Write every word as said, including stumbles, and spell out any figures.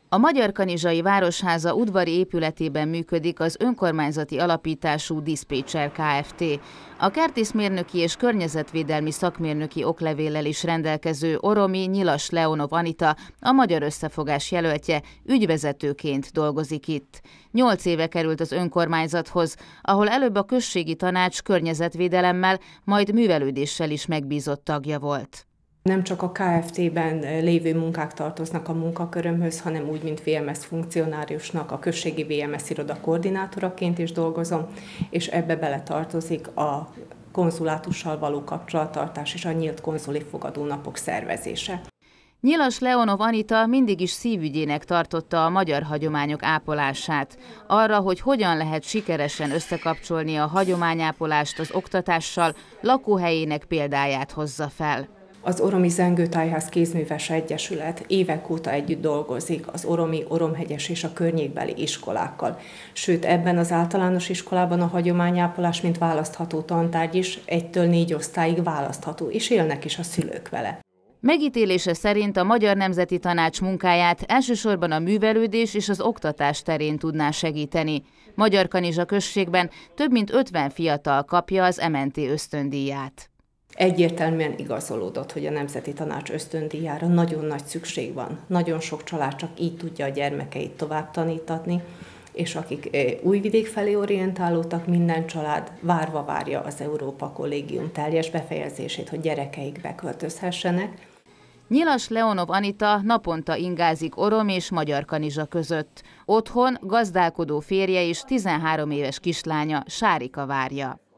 A Magyarkanizsai Városháza udvari épületében működik az önkormányzati alapítású Diszpécser Kft. A kertészmérnöki és környezetvédelmi szakmérnöki oklevéllel is rendelkező Oromi Nyilas Leonov Anita, a Magyar Összefogás jelöltje, ügyvezetőként dolgozik itt. Nyolc éve került az önkormányzathoz, ahol előbb a községi tanács környezetvédelemmel, majd művelődéssel is megbízott tagja volt. Nem csak a Kft-ben lévő munkák tartoznak a munkakörömhöz, hanem úgy, mint vé em es funkcionáriusnak, a községi vé em es iroda koordinátoraként is dolgozom, és ebbe beletartozik a konzulátussal való kapcsolattartás és a nyílt konzuli fogadónapok szervezése. Nyilas Leonov Anita mindig is szívügyének tartotta a magyar hagyományok ápolását. Arra, hogy hogyan lehet sikeresen összekapcsolni a hagyományápolást az oktatással, lakóhelyének példáját hozza fel. Az Oromi Zengőtájház Kézműves Egyesület évek óta együtt dolgozik az oromi, oromhegyes és a környékbeli iskolákkal. Sőt, ebben az általános iskolában a hagyományápolás, mint választható tantárgy is egytől négy osztályig választható, és élnek is a szülők vele. Megítélése szerint a Magyar Nemzeti Tanács munkáját elsősorban a művelődés és az oktatás terén tudná segíteni. Magyarkanizsa községben több mint ötven fiatal kapja az em en té ösztöndíját. Egyértelműen igazolódott, hogy a Nemzeti Tanács ösztöndíjára nagyon nagy szükség van. Nagyon sok család csak így tudja a gyermekeit tovább tanítatni, és akik Újvidék felé orientálódtak, minden család várva várja az Európa Kollégium teljes befejezését, hogy gyerekeik beköltözhessenek. Nyilas Leonov Anita naponta ingázik Orom és Magyarkanizsa között. Otthon gazdálkodó férje és tizenhárom éves kislánya, Sárika várja.